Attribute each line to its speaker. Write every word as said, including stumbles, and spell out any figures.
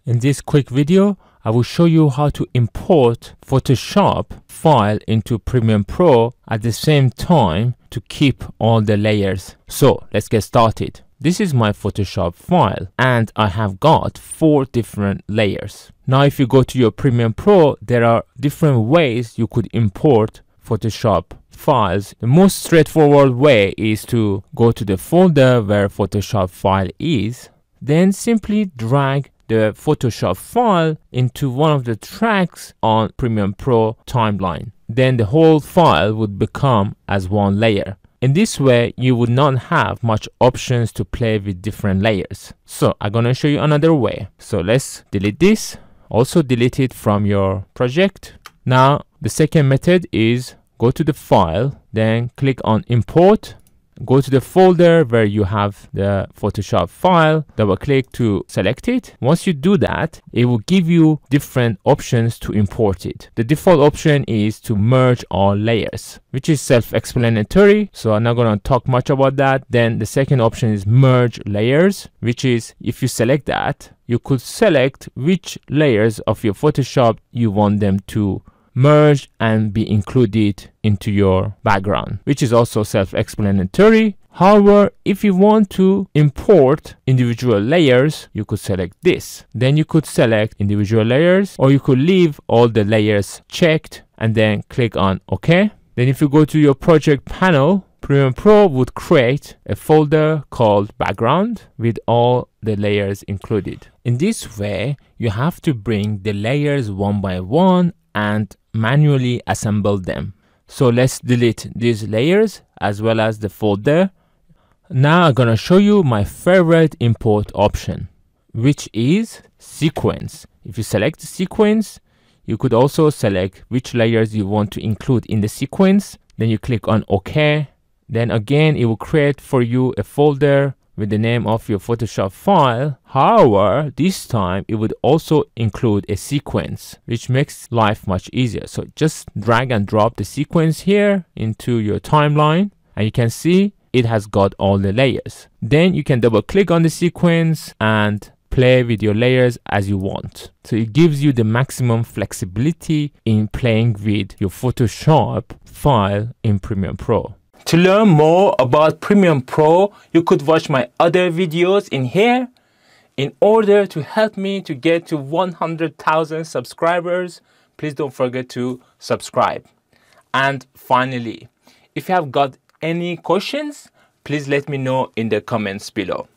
Speaker 1: In this quick video, I will show you how to import Photoshop file into Premiere Pro at the same time to keep all the layers. So let's get started. This is my Photoshop file and I have got four different layers. Now if you go to your Premiere Pro, there are different ways you could import Photoshop files. The most straightforward way is to go to the folder where Photoshop file is, then simply drag the Photoshop file into one of the tracks on Premiere Pro timeline. Then the whole file would become as one layer. In this way, you would not have much options to play with different layers. So I'm gonna show you another way. So let's delete this. Also delete it from your project. Now the second method is go to the file, then click on import. Go to the folder where you have the Photoshop file, double click to select it. Once you do that, it will give you different options to import it. The default option is to merge all layers, which is self-explanatory, so I'm not going to talk much about that. Then the second option is merge layers, which is if you select that, you could select which layers of your Photoshop you want them to merge and be included into your background, which is also self-explanatory. However, if you want to import individual layers, you could select this. Then you could select individual layers, or you could leave all the layers checked and then click on OK. Then if you go to your project panel, Premiere Pro would create a folder called background with all the layers included. In this way, you have to bring the layers one by one and manually assemble them. So let's delete these layers as well as the folder. Now I'm gonna show you my favorite import option, which is sequence. If you select the sequence, you could also select which layers you want to include in the sequence. Then you click on OK. Then again, it will create for you a folder with the name of your Photoshop file. However, this time it would also include a sequence, which makes life much easier. So just drag and drop the sequence here into your timeline, and you can see it has got all the layers. Then you can double click on the sequence and play with your layers as you want. So it gives you the maximum flexibility in playing with your Photoshop file in Premiere Pro. To learn more about Premiere Pro, you could watch my other videos in here. In order to help me to get to one hundred thousand subscribers, please don't forget to subscribe. And finally, if you have got any questions, please let me know in the comments below.